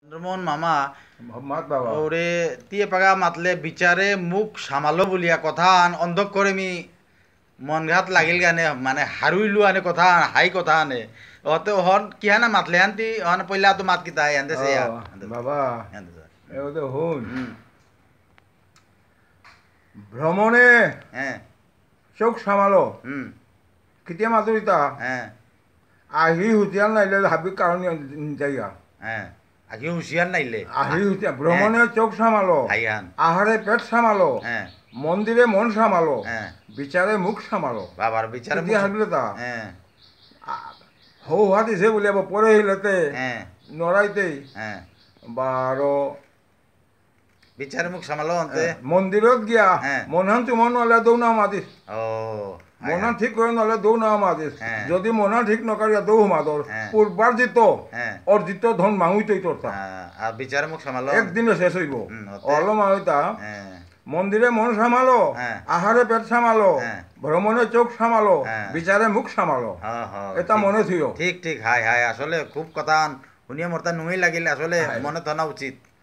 চন্দ্রমোহন মামা মাত বাবা ওরে তিয়ে পাগা মাতলে বিচারে মুখ সামালো বলিয়া কথা অন্ধক করে মি মন ঘাত লাগিল গানে মানে হারুইলু আনে কথা হাই কথা আনে অতে হন কি হানা মাতলে আনতি হন পইলা তো মাত কিতা আনতে সে বাবা এতে হন ভ্রমণে হ্যাঁ চোখ সামালো হুম কেতিয়া মাতুরিতা হ্যাঁ আহি হুতিয়াল নাইলে হাবি কারণ জায়গা হ্যাঁ আগে হুঁশিয়ার নাইলে আহি হুতিয়া ভ্রমণে চোখ সামালো হাইহান আহারে পেট সামালো হ্যাঁ মন্দিরে মন সামালো হ্যাঁ বিচারে মুখ সামালো বাবার বিচারে কেতিয়া হাবিলে তা হ্যাঁ হৌ হাতিছে বলে পরে হিলতে হ্যাঁ নড়াইতেই হ্যাঁ বারো বিচারে মুখ সামালো অন্তে মন্দিরত গিয়া হ্যাঁ। মনহান চুমন নলে দৌনা মাতিস ও মনহান ঠিক করে নলে দৌনা মাতিস হ্যাঁ। যদি মনহান ঠিক নকরিয়া দৌ মাদর হ্যাঁ। পূর্বার জিত হ্যাঁ অর্জিত ধন মাহুইতই তোরতা আর বিচারে মুখ সামালো একদিনে শেষ হইব ওতে? অল মাহুইতা হ্যাঁ মন্দিরে মন সামালো হ্যাঁ। আহারে পেট সামালো হ্যাঁ। ভ্রমণে চোখ সামালো হ্যাঁ। বিচারে মুখ সামালো হ্যাঁ হ্যাঁ এটা ঠিক। মনে থুইও ঠিক ঠিক হাই হাই আসলে খুব কথা শুনিয়ে মোর তা নুই লাগিল আসলে হাই। মনে থানা উচিত